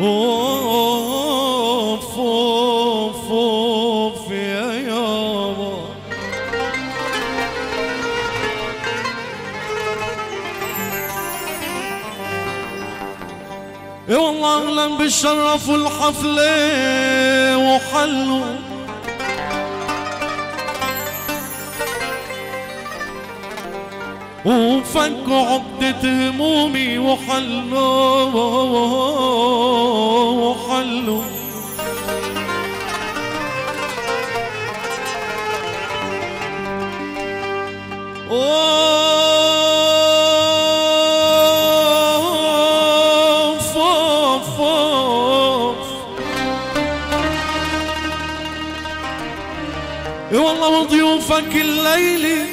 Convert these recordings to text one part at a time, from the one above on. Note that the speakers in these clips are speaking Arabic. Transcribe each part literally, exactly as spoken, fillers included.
اوف اوف اوف يا يابا. اي والله اهلا بالشرف والحفله وحلوا وفكوا عقدة همومي وحلوا وحلوا اوف اوف اوف. اي والله وضيوفك الليلي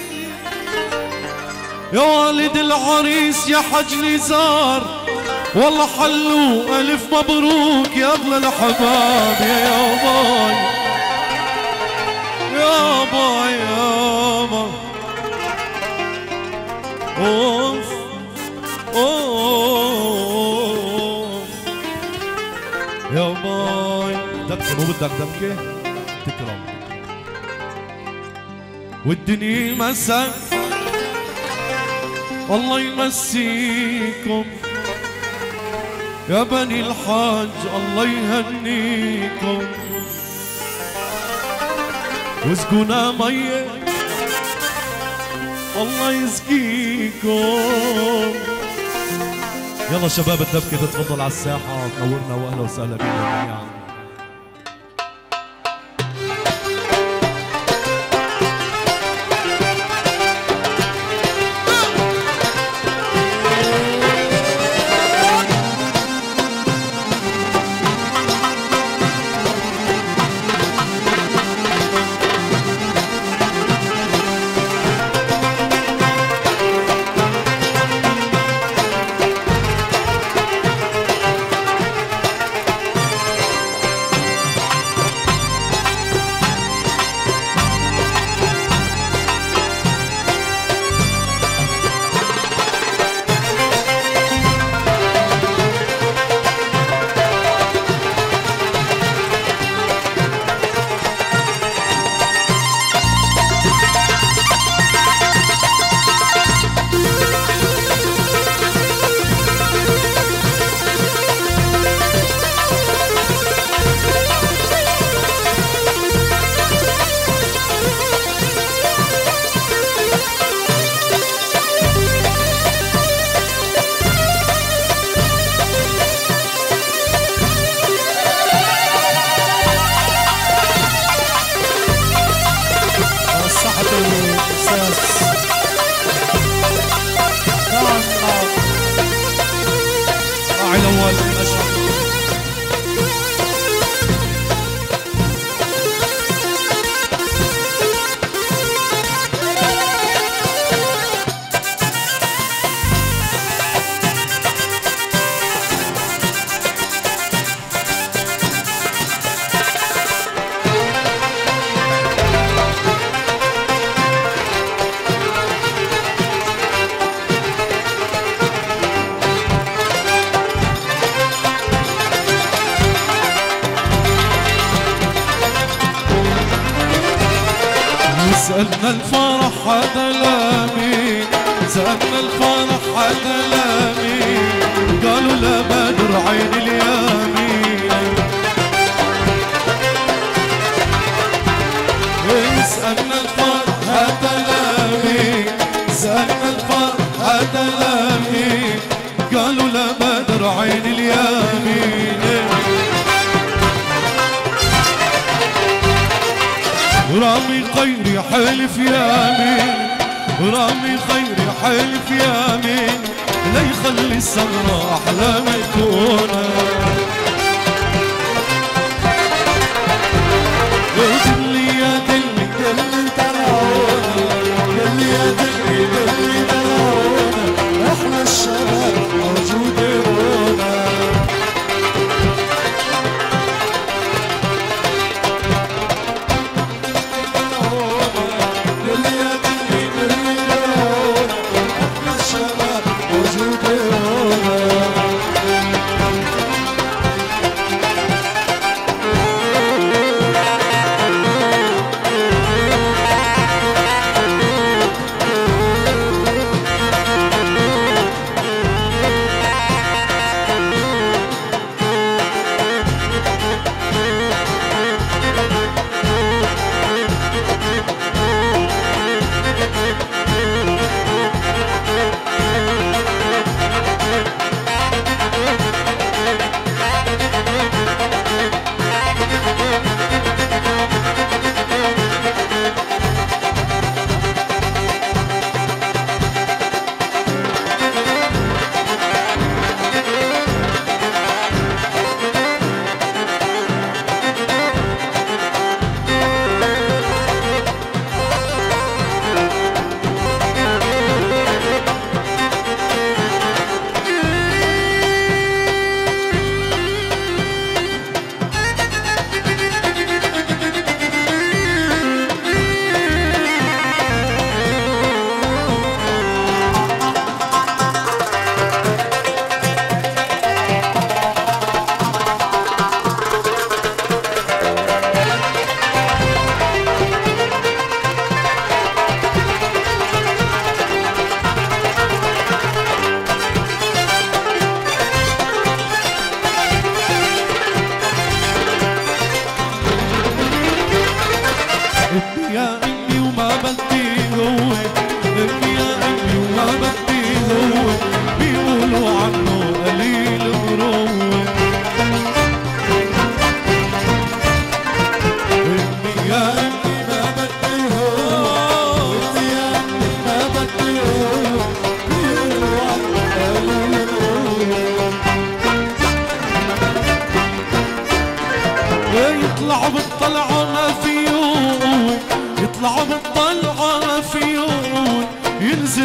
يا والد العريس يا حجلي زار والله حلوا ألف مبروك يا أغلى الأحباب يا يابا يابا يابا. أوف أوف يا باي. دبكة مو بدك دبكة تكرم والدنيا مسك الله يمسيكم يا بني الحاج الله يهنيكم واسقونا مية الله يسقيكم. يلا شباب الدبكة تتفضل على الساحة تنورنا واهلا وسهلا بينا جميعا. سألنا الفرح هذا لامين سألنا الفرح هذا لامين قالوا لا بدر عين اليمين. سألنا الفرح هذا لامين سألنا الفرح هذا لامين قالوا لا بدر عين اليمين. رامي خيري حلف يامين رامي خيري حلف يامين لا يخلي السمرة أحلى ما تكون. دلي يا دلي دلي تراونا دلي يا دلي دلي تراونا احنا الشباب موجودونا.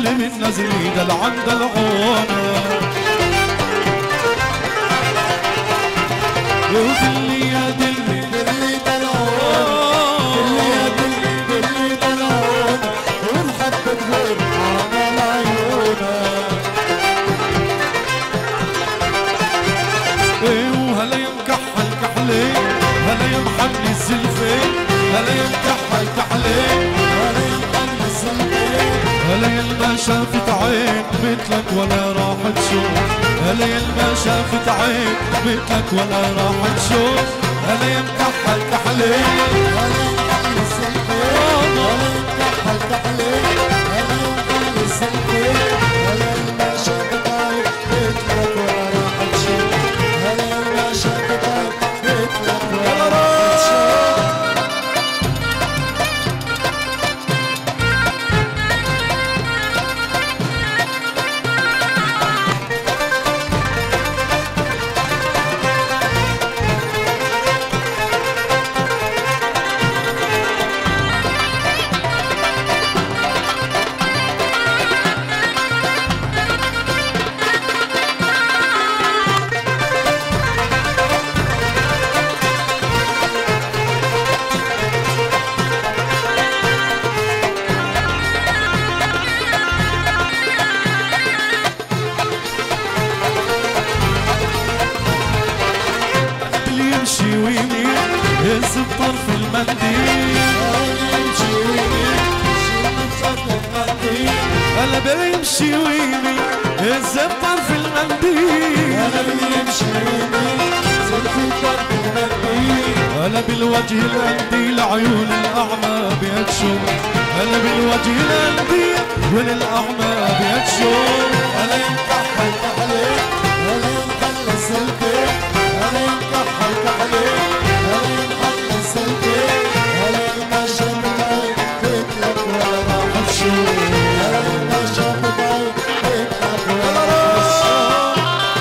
تنزل من نزلي دل عند العونه ودلي يا دلي دلي دلعونه دلي يا دلي دلي دلعونه ونحبك غير عمل عيونه ايه وهلا يا مكحل كحلي هلا يا محني الزلفين هلا يا مكحل كحلي هلا يا محني الزلفين هلا يا ما شافت عين مثلك ولا راح تشوف هلا يا ما شافت عين مثلك ولا راح تشوف هلا يا مكحل كحلي هلا يا محني الزلفين هلا يا مكحل كحلي هلا يا محني الزلفين هلا يا ما شافت عين مثلك ولا راح تشوف هلا يا ما شافت عين مثلك ولا راح تشوف يمشي ويمين يهز بطرف المنديل يمشي ويمين يمشي بطرف المنديل هلا بيمشي ويمين يهز بطرف المنديل هلا بيمشي ويمين زلف بطرف المنديل هلا بالوجه القنديل عيون الأعمى بيكشف هلا بالوجه القنديل وللأعمى بيكشف هلا يمكحل كحلي هلا يمحل الزلفين هلا يمكحل كحلي هلا يمحل الزلفين هلا ما شافت عين مثلك ولا راح تشوف هلا ما شافت عين مثلك ولا راح تشوف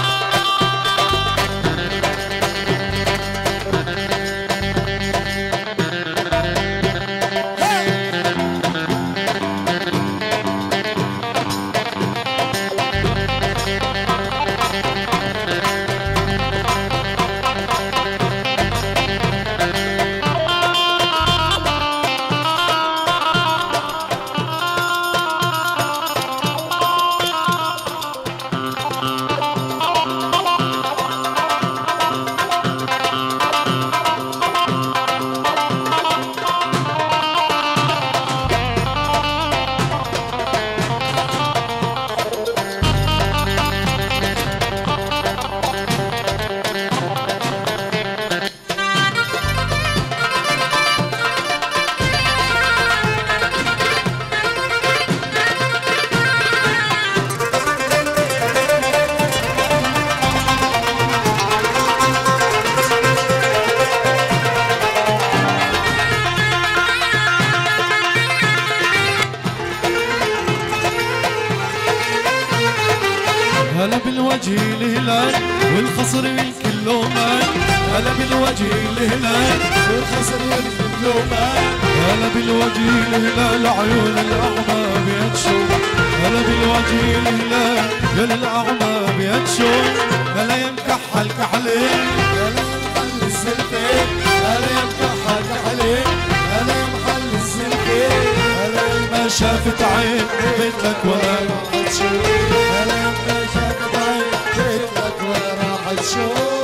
هلا بالوجه الهلال والخصر الكل مان هلا بالوجه الهلال والخسر يلفت لومان هلا بالوجه الهلال عيون الأعمى بيكشف هلا بالوجه الهلال يا للأعمى بيكشف هلا يا مكحل كحلي هلا يمحل الزلفين هلا يمكحل كحلي هلا يمحل الزلفين هلا ما شافت عين مثلك ولا راح تشوف هلا ما شافت عين مثلك ولا راح تشوف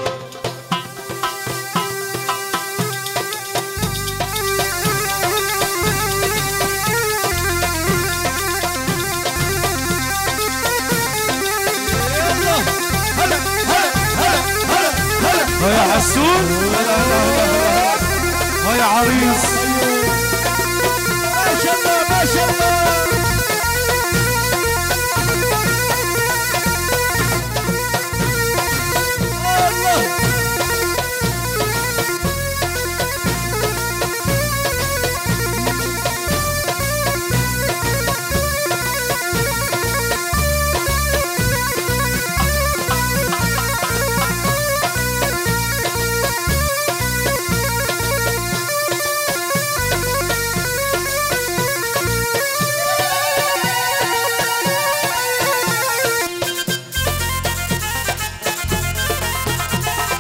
يا عسول يا عريس ما شاء الله ما شاء الله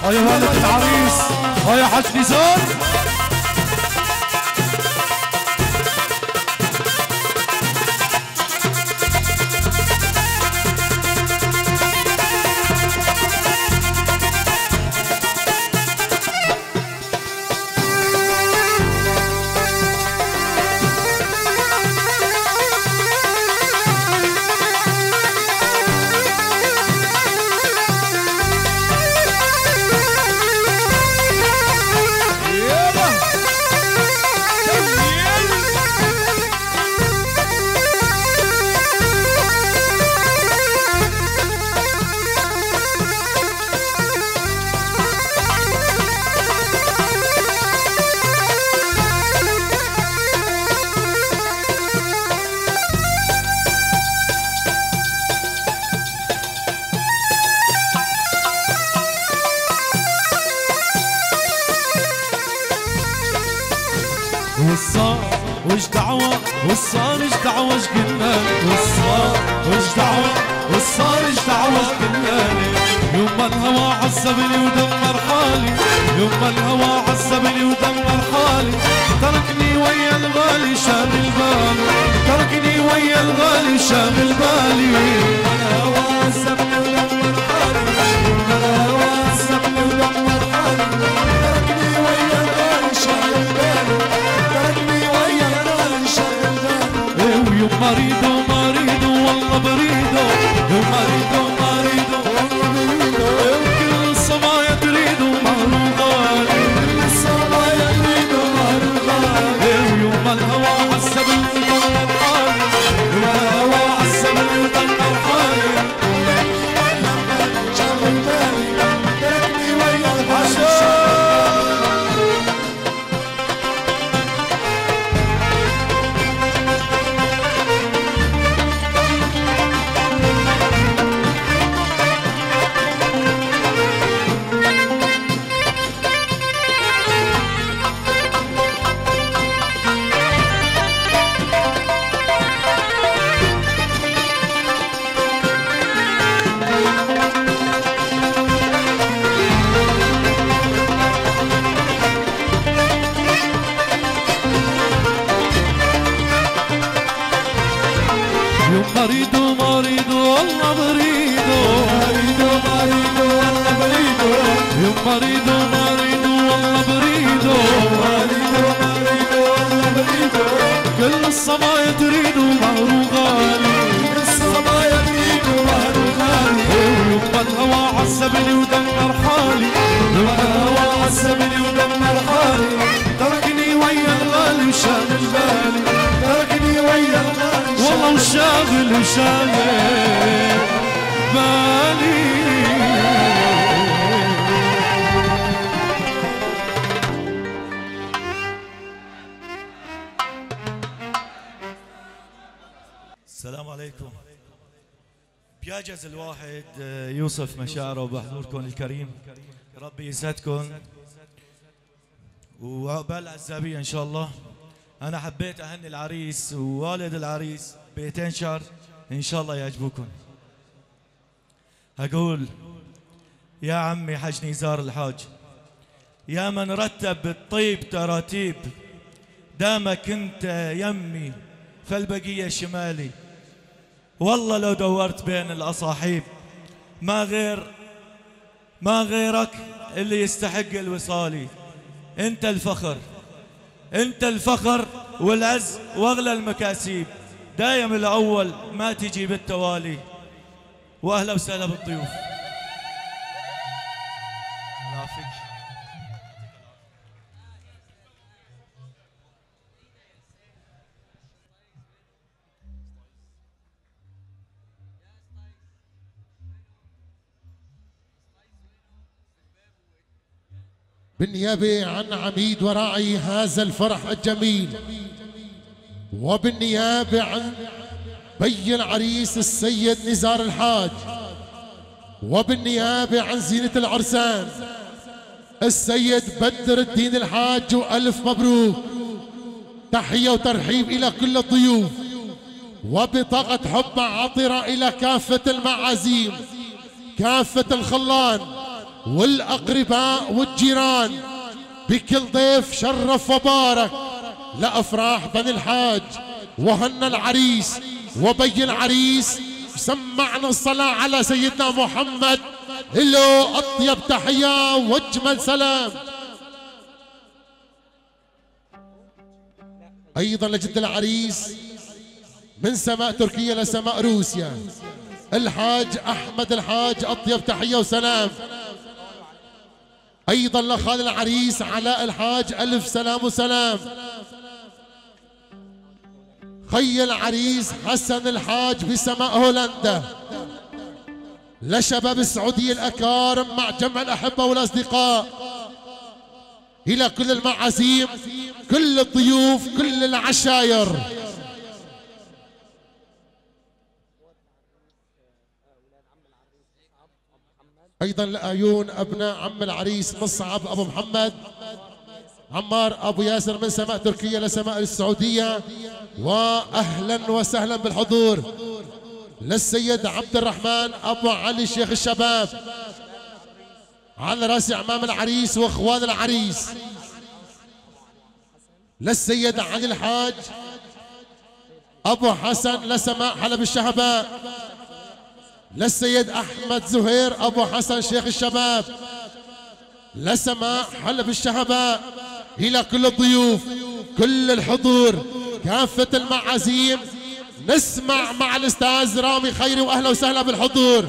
هيا والد العريس هيا حاج نزار والصار وش دعوة والصار ايش دعوة ايش قلنا والصار وش دعوة والصار ايش دعوة ايش قلنا يوم الهوى عذبني ودمر حالي يوم الهوى عذبني ودمر حالي تركني ويا الغالي شاغل بالي تركني ويا الغالي شاغل بالي يوم الهوى عذبني ودمر حالي يوم الهوى عذبني ودمر حالي تركني ويا الغالي شاغل بالي ويوم مريضو مريضو والله بريدو يوم مريضو مريضو والله بريدو وكل الصبايا تريدو مهرو غالي كل الصبايا تريدو مهرو غالي ويوم الهوى عذبني ودمر حالي يوم الهوى عذبني ودمر حالي شاغل بالي تركني ويا الغالي مريدو مريدو والله بريدو مريدو مريدو والله بريدو يوم مريدو مريدو والله بريدو مريدو مريدو والله بريدو كل الصبايا تريدو مهرو غالي كل الصبايا تريدو مهرو غالي يوم الهوى عذبني ودمر حالي يوم الهوى عذبني ودمر حالي تركني ويا الغالي وشاغل بالي تركني ويا الغالي والله وشاغل وشاغل بالي السلام عليكم. بيعجز الواحد يوصف مشاعره بحضوركم الكريم. ربي يسعدكم وعقبال عزابية ان شاء الله. انا حبيت اهني العريس ووالد العريس بيتين شهر ان شاء الله يعجبوكم. اقول يا عمي حج نزار الحاج يا من رتب الطيب تراتيب دامك انت يمي فالبقية شمالي والله لو دورت بين الاصاحيب ما غير ما غيرك اللي يستحق الوصالي. انت الفخر انت الفخر والعز واغلى المكاسيب دايم الاول ما تجي بالتوالي. واهلا وسهلا بالضيوف. بالنيابة عن عميد وراعي هذا الفرح الجميل وبالنيابة عن بي العريس السيد نزار الحاج وبالنيابة عن زينة العرسان السيد بدر الدين الحاج وألف مبروك. تحية وترحيب إلى كل الضيوف وبطاقة حب عطرة إلى كافة المعازيم كافة الخلان والأقرباء والجيران بكل ضيف شرف وبارك لأفراح بني الحاج وهنا العريس وبي العريس. سمعنا الصلاة على سيدنا محمد له أطيب تحية وأجمل سلام. أيضا لجد العريس من سماء تركيا لسماء روسيا الحاج أحمد الحاج أطيب تحية وسلام. أيضا لخال العريس علاء الحاج ألف سلام وسلام. خي العريس حسن الحاج بسماء هولندا. لشباب السعودية الأكارم مع جمع الأحبة والأصدقاء. إلى كل المعازيم كل الضيوف كل العشاير. أيضا لأعيون أبناء عم العريس مصعب أبو محمد عمار أبو ياسر من سماء تركيا لسماء السعودية. وأهلا وسهلا بالحضور للسيد عبد الرحمن أبو علي شيخ الشباب على رأس أعمام العريس وإخوان العريس. للسيد علي الحاج أبو حسن لسماء حلب الشهباء. للسيد أحمد زهير أبو حسن شيخ الشباب لسماء حلب الشهباء. إلى كل الضيوف كل الحضور كافة المعازيم نسمع مع الأستاذ رامي خيري وأهلا وسهلا بالحضور.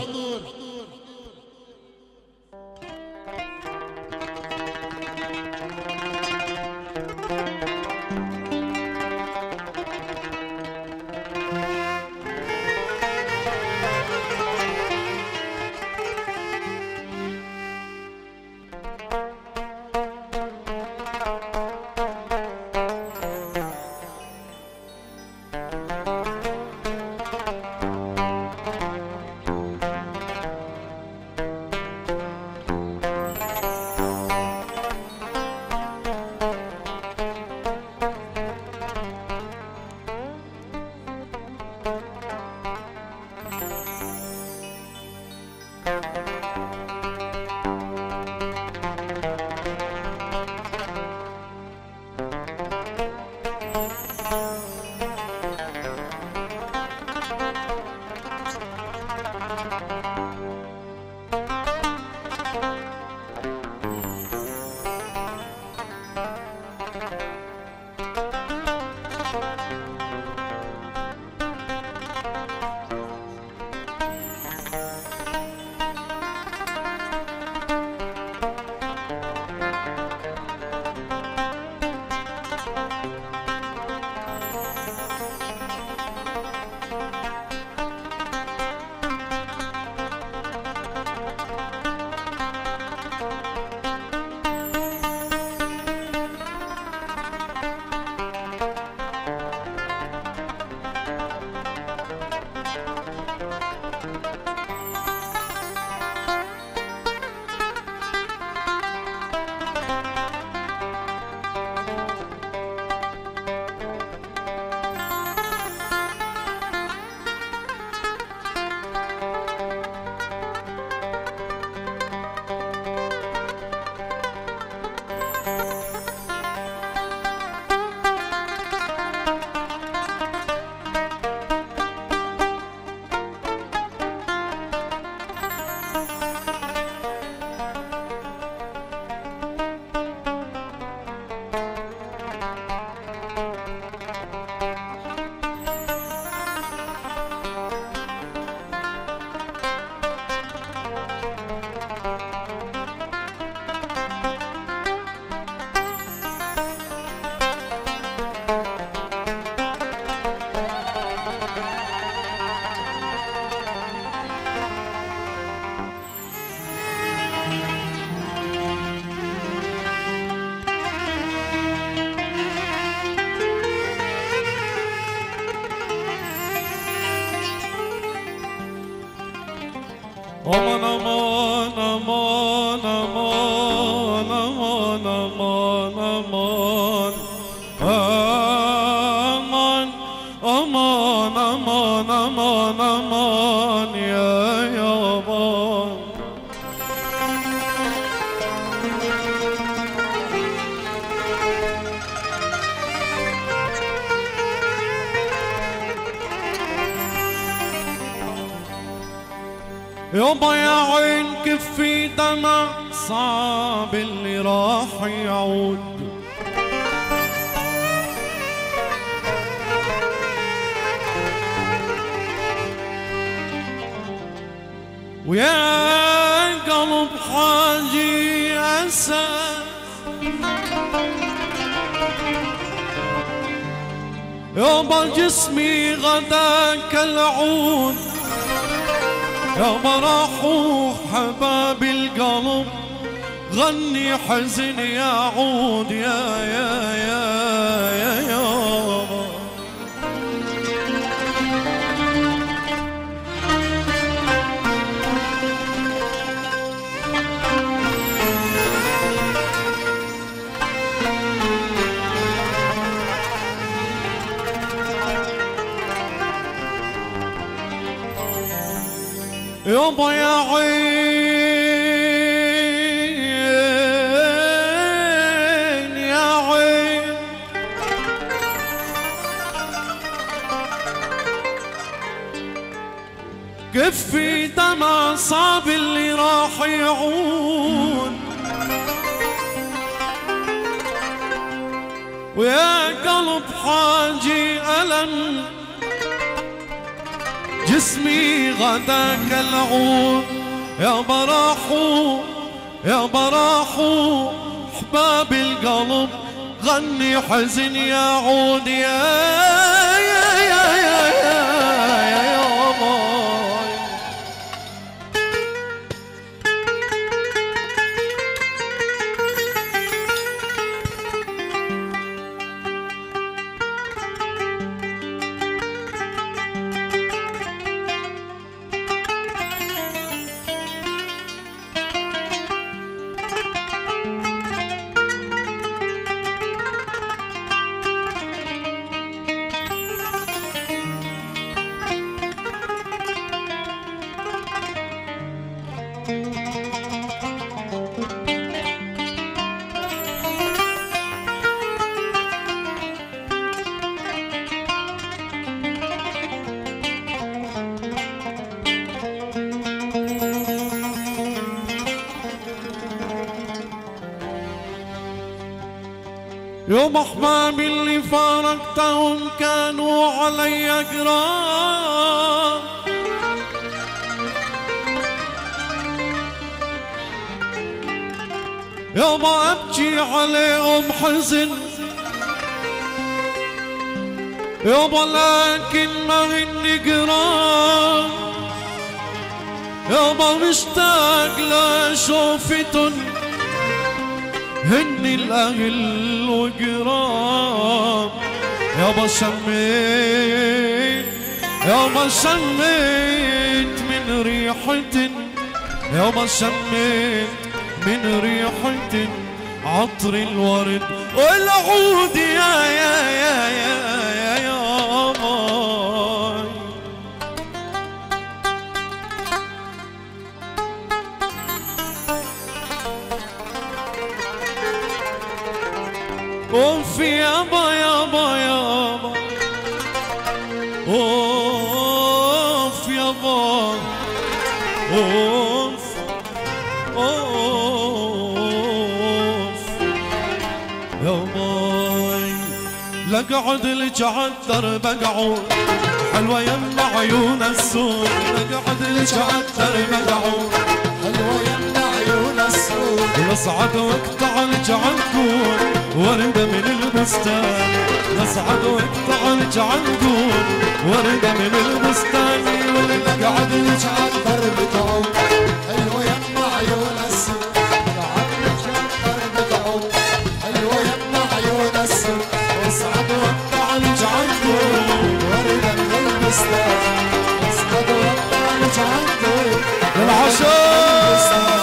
aman aman aman aman aman aman aman aman aman aman aman aman ya yaban. يابا يا عين كفي دمع صعب اللي راح يعود. ويا قلب حاجي أسى يابا جسمي غدا كالعود. يابا راحوا حباب القلب غني حزن يعود يا يا يا يا يابا. يابا يا عين يا عين كفي دمع صعب اللي راح يعود. ويا قلب حاجي ألم جسمي غدا كالعود. يا براحو يا براحو حباب القلب غني حزن يعود يا يا يا يا يا يا يابا. يوم احبابي اللي فارقتهم كانوا علي قراب. يابا ابكي عليهم حزن يابا لكن ما هن قراب. يابا مشتاق لشوفتن هن الأهل وقراب. يابا شميت يابا شميت من ريحة يابا شميت من ريحة عطر الورد والعود يا يا يا يا يا يابا. اوف يابا يابا يابا اوف يابا اوف اوف يابا. لقعد لك عالدرب اقعد حلوة يم عيون السود. لقعد لك عالدرب اقعد حلوة يم عيون السود. نصعد واقطع لك عنقود وردة من البستان. نصعد واقطع لك عنقود وردة من البستان. لقعد لك عالدرب تعود حلوة يم عيون السود. لقعد لك عالدرب تعود حلوة يم عيون السود. نصعد واقطع لك عنقود وردة من البستان. نصعد واقطع لك عنقود العشاء.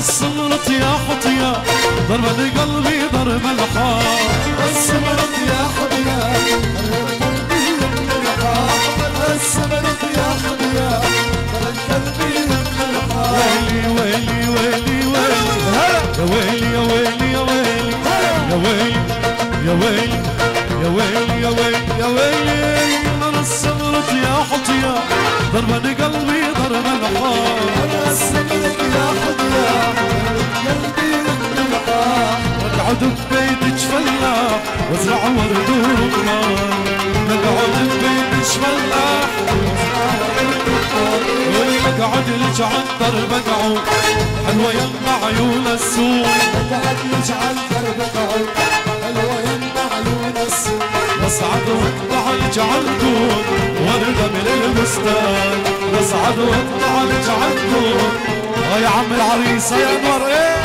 الصمرت يا حطيا ضربة لقلبي ضرب الحار الصمرت يا حطيا ضربة قلبي من الحار الصمرت يا حطيا ضربة قلبي من الحار ويلي ويلي ويلي ويلي يا ويلي يا ويلي يا ويلي يا ويلي يا ويلي يا ويلي يا ويلي يا ويلي انا الصمرت يا حطيا ضربة لقلبي ضرب الحار الصمرت يا حطيا قلبي من الحار نقعد ببيتك فلاح وازرع ورد ورمان نقعد ببيتك فلاح ونقعد لك عالدر بقعد حلوة يما عيون السوق نقعد لك عالدر بقعد حلوة يما عيون السوق نصعد ونطلع لك عالدود وردة من البستان نصعد ونطلع لك عالدود يا عم العريس يا انور ايه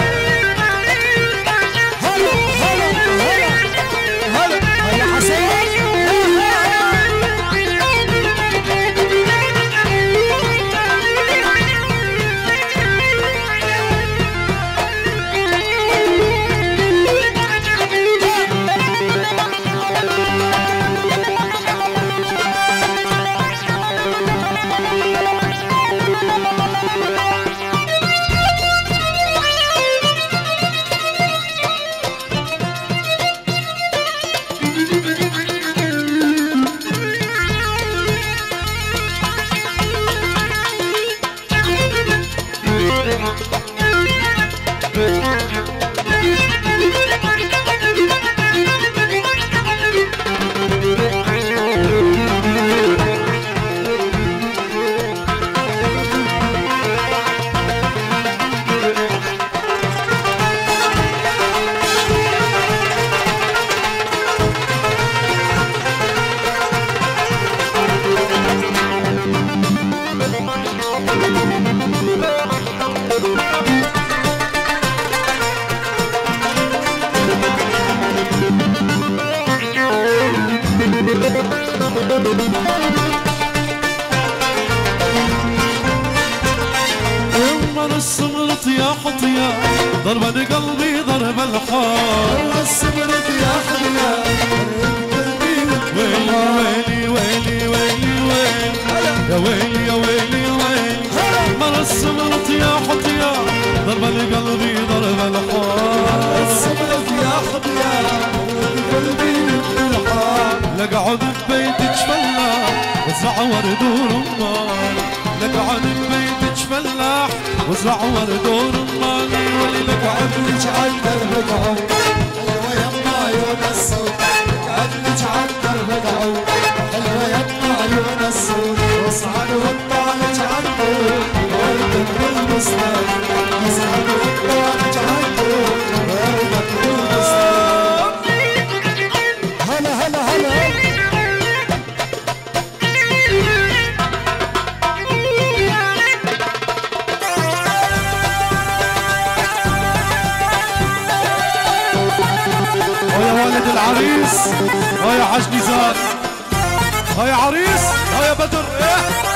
هلا هلا هلا هلا هلا حسين يما الصمرت يا حطيا ضربة لقلبي ضرب الحار الصمرت يا حطيا قلبي من ويلي ويلي ويلي ويلي ويلي يا ويلي يا ويلي يا ويلي مر الصمرت يا حطيا ضربة لقلبي ضرب الحار الصمرت يا حطيا قلبي من الحار لقعد ببيتك فلاح وازرع ورد ورمان لقعد ببيتك فلاح وازرع ورد ورمان ولي لقعد لك عالدر بقعد حلوة يما عيون السود قعد لك عالدر بقعد حلوة يما عيون السود واصعد واطلع لك عالدور وردة بالبستان واصعد واطلع لك عالدور وردة بالبستان هلا هلا هلا يا والد العريس ها يا حاج نزار ها يا عريس ها يا بدر ايه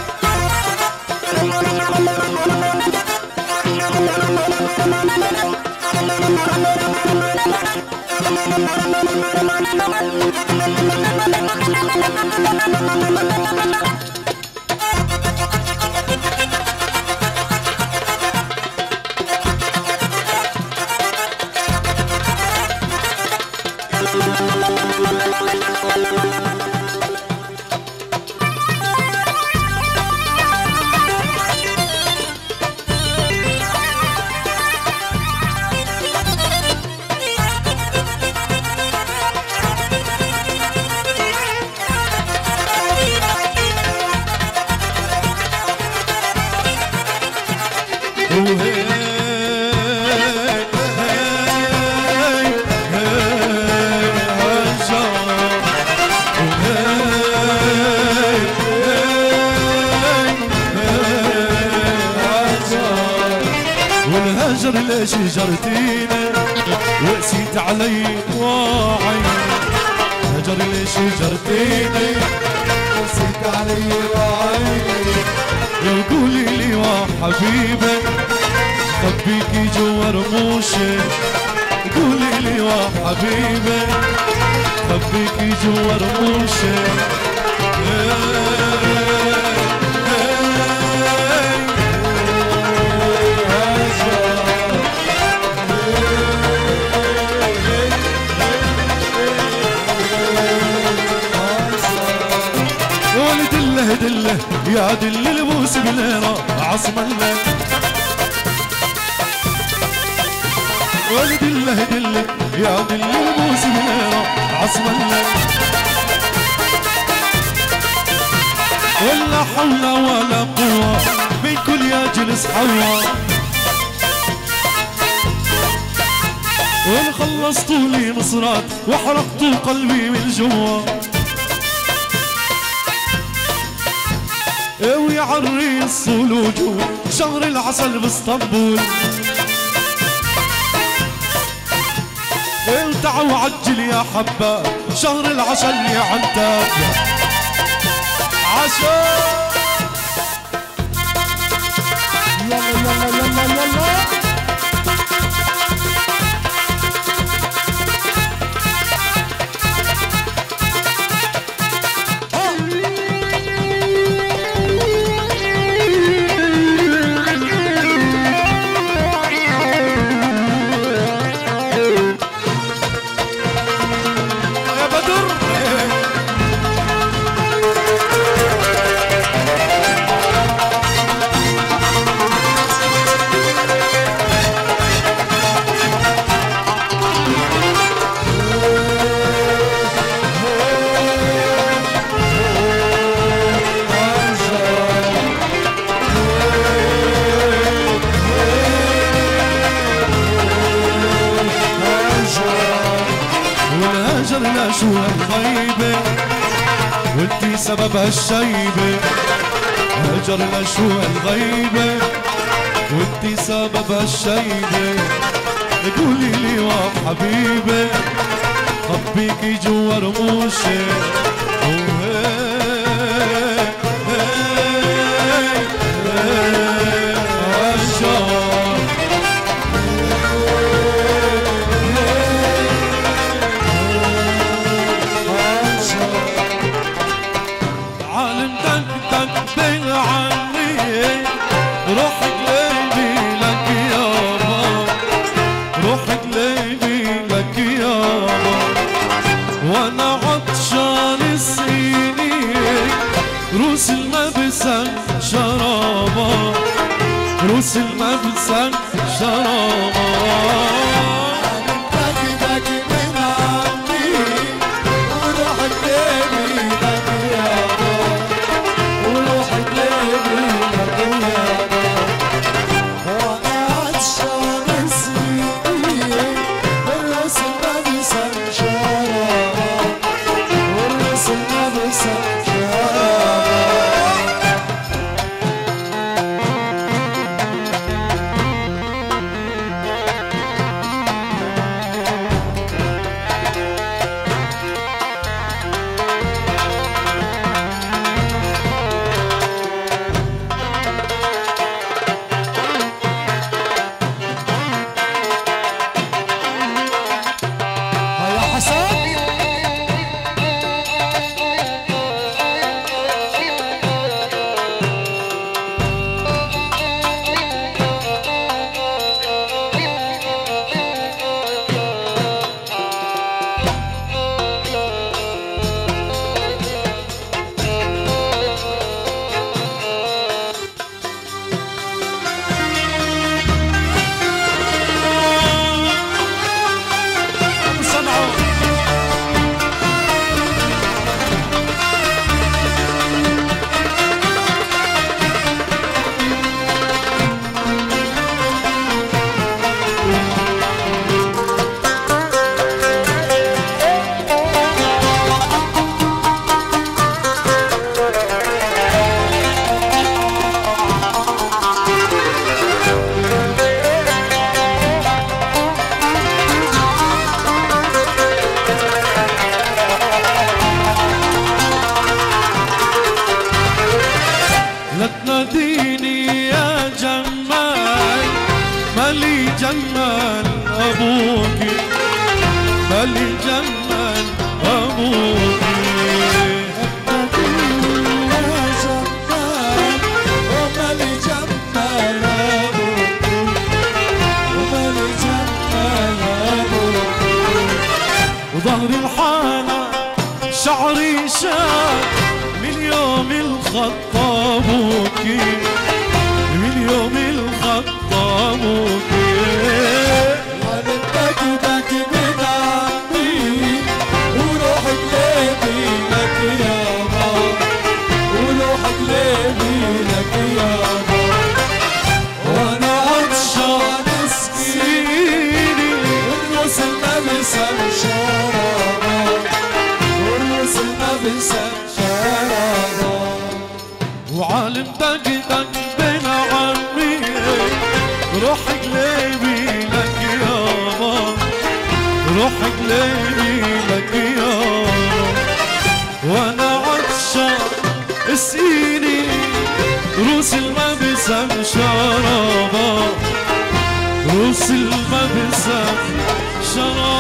والهجر ليش جرتينا وقسيت علي واعي هجر ليش جرتيني وقسيت علي واعي يا قولي لي وحبيبي خبيكي جوا رموشي قولي لي وحبيبي خبيكي جوا رموشي دله دله يا دل البوس بليرة عصم الليل دله دله يا دل البوس بليرة عصم الليل ولا حول ولا قوة من كل يا جلس حوا وان خلصتوا لي نصرات وحرقتوا قلبي من جوا ويا عريس الوجود شهر العسل باسطنبول وتعوا عجل يا حبة شهر العسل يا عنتاب عسل يلا يلا يلا يلا شو الغيبة وانتي سبب هالشيبة هجرنا شو الغيبة وانتي سبب هالشيبة قولي لي وحبيبة خبيكي جوا رموشي روس المبسم شرابا روس المبسم شرابا باقي باقي من عمي وروحك ليلي لك يابا وروحك ليلي لك يابا وانا عطشان سنين والروس المبسم شرابا والروس المبسم شرابا جمل ابوكي مالي جمل ابوكي وظهري الحالة شعري شاب من يوم الخط ابوكي من يوم الخط ابوكي ولدك بك من عمي وروحك ليبي لك يابا وروحك ليبي لك يابا وانا عطشان سكيني والناس ما بسم شرابا والناس ما بسم شرابا وعالم دق دق بين عمي روحك ليبي لك يابا روحك ليبي لك يابا وانا عطشان اسقيني روس المبسم شرابا روس المبسم شرابا